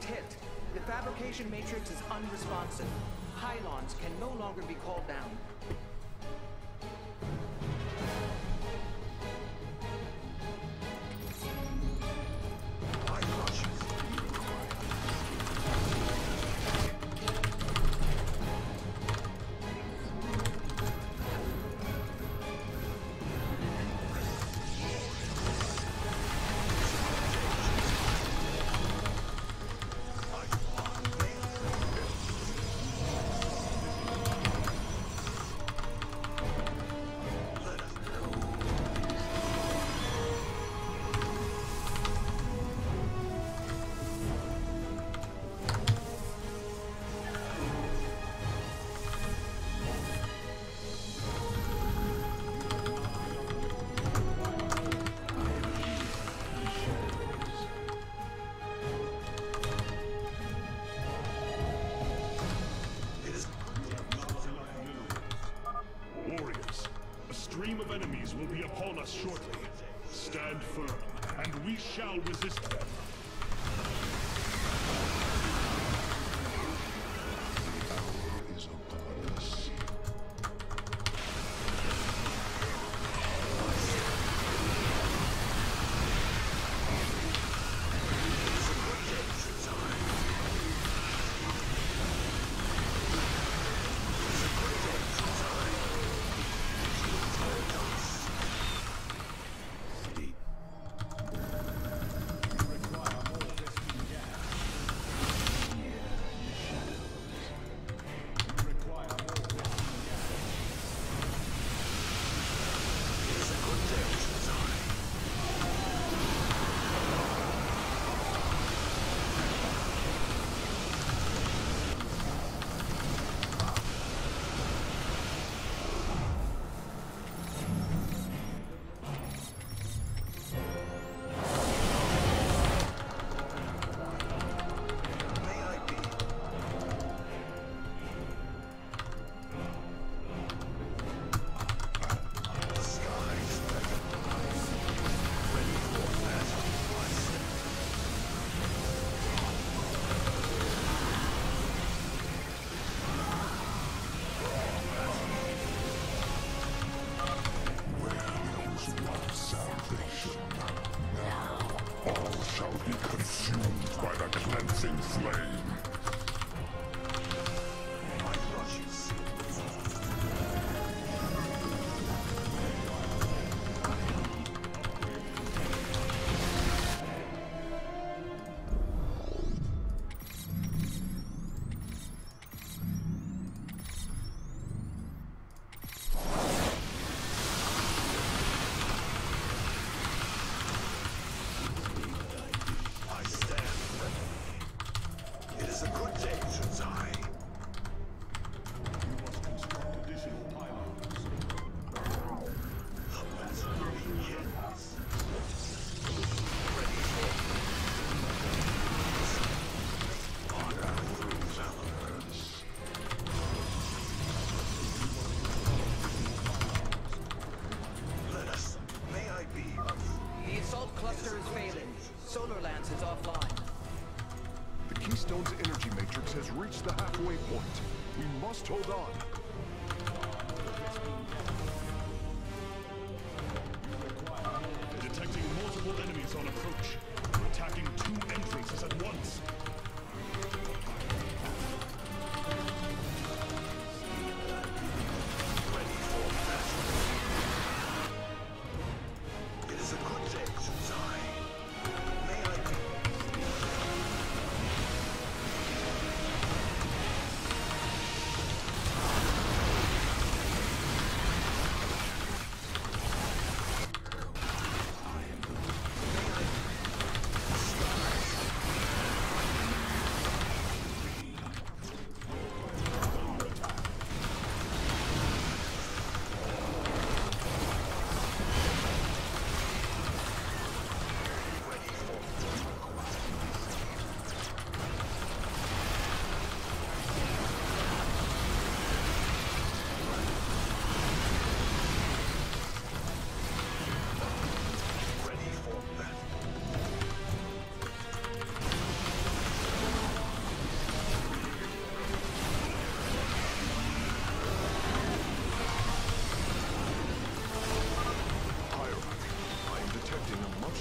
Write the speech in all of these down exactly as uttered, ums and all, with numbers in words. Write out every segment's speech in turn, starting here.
hit. The fabrication matrix is unresponsive. Pylons can no longer be called down. Will be upon us shortly. Stand firm, and we shall resist them. Keystone's energy matrix has reached the halfway point. We must hold on. Detecting multiple enemies on approach. Attacking two entrances at once. You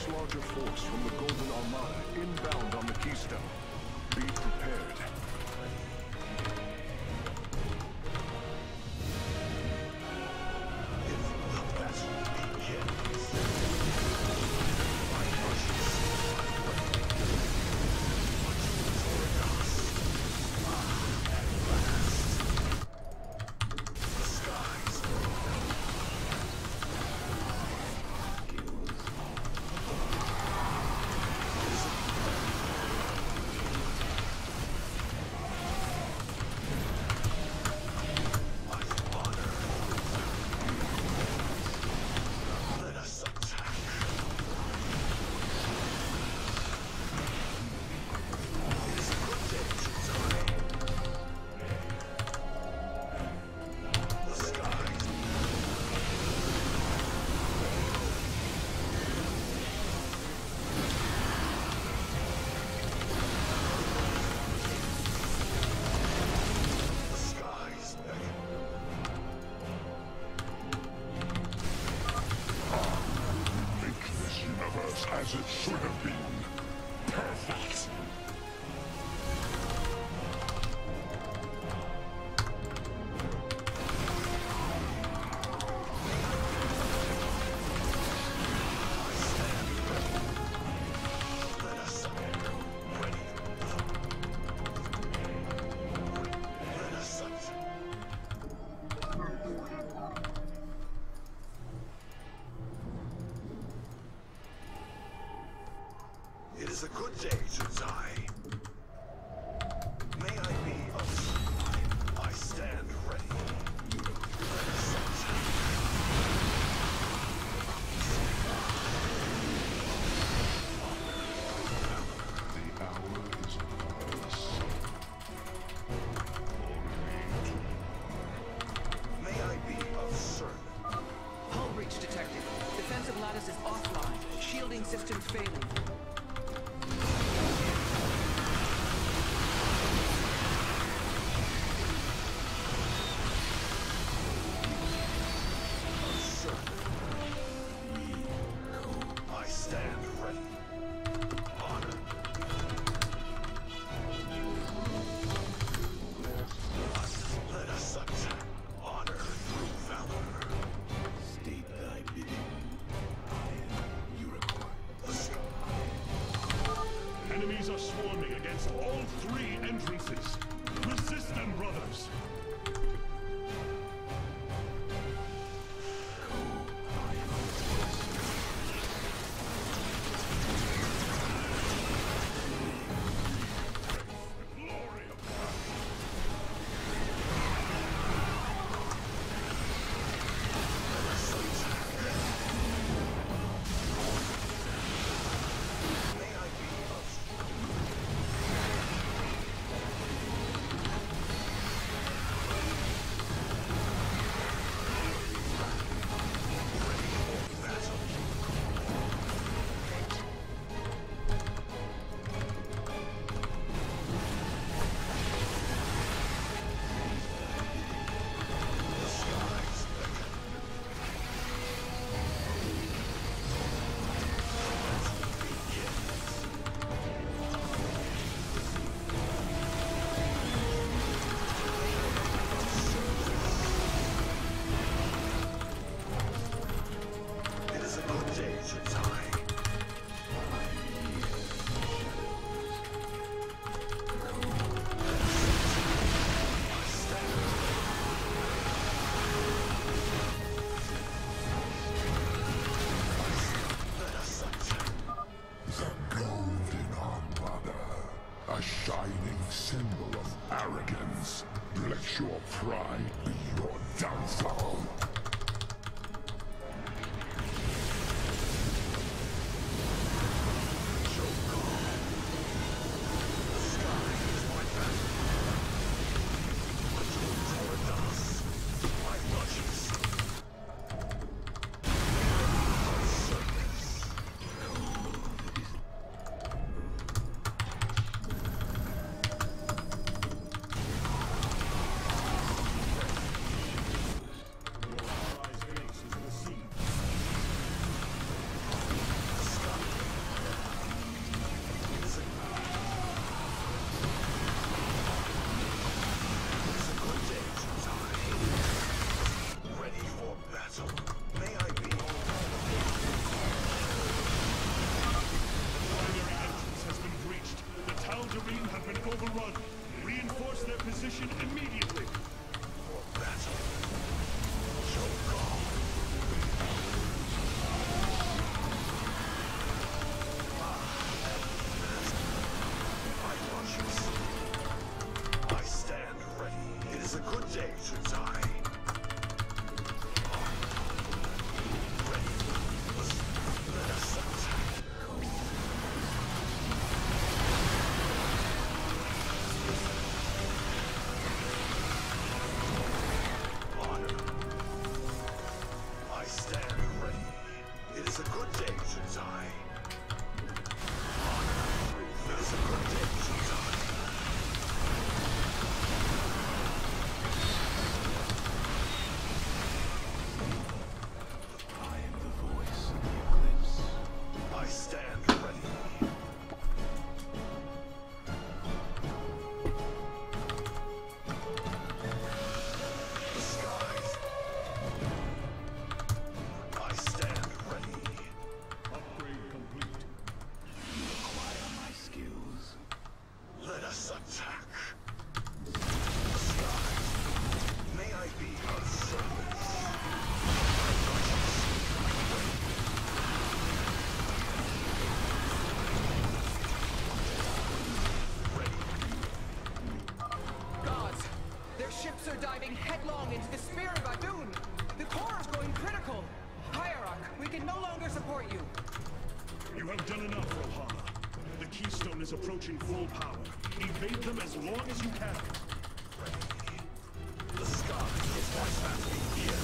much larger force from the Golden Armada inbound on the Keystone. Be prepared. As it should have been. Perfect. It is a good day to die. May I be of side? I stand ready. The hour is upon us. May I be of service? Hull breach detected. Defensive lattice is offline. Shielding systems failing. I stand ready. Honor. Let us attack. Honor through valor. State thy bidding. Unicorn. The sky. Enemies are swarming against all three entrances. Resist them, brothers. A shining symbol of arrogance. Let your pride be your downfall. flying headlong into the spear of Adun. The core is going critical. Hierarch, we can no longer support you. You have done enough, Ohana. The Keystone is approaching full power. Evade them as long as you can. The sky is my family here.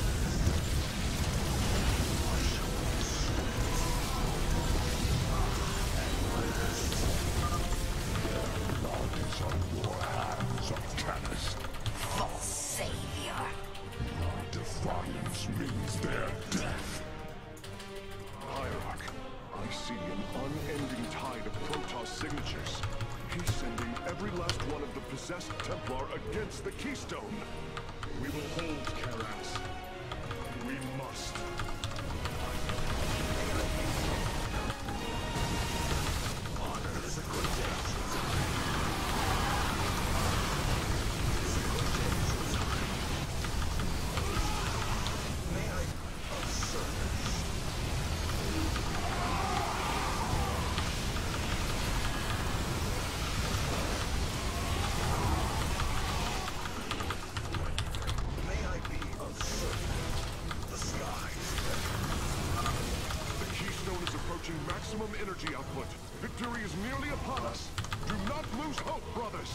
Blood is on your hands, Arcanist. False savior. Your defiance means their death. Hierarch, I see an unending tide of Protoss signatures. He's sending every last one of the possessed Templar against the Keystone. We will hold Karax. We must. Honor is a good day. May I of service? May I be of service? The skies. The Keystone is approaching maximum energy output. Victory is nearly upon us. Do not lose hope, brothers.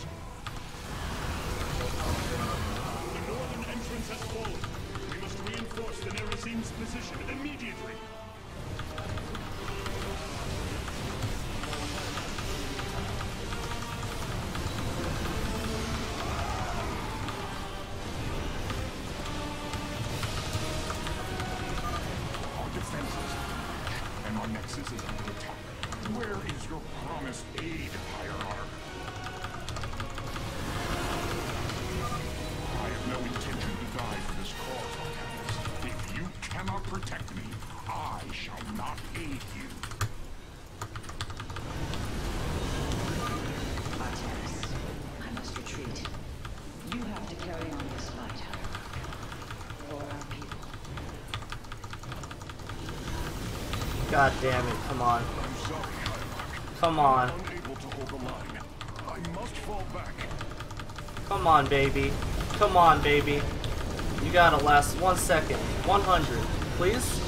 The northern entrance has fallen. We must reinforce the Narasim's position immediately. Our defenses and our nexus is under attack. Where is your promised aid, Hierarch? I have no intention to die for this cause, Arcanist. If you cannot protect me, I shall not aid you. Artemis, I must retreat. You have to carry on this fight, Hierarch. For our people. God damn it, come on. I'm sorry, Hierarch. Come on. Unable to hold the line. I must fall back. Come on, baby. Come on, baby. You gotta last one second. one hundred. Please?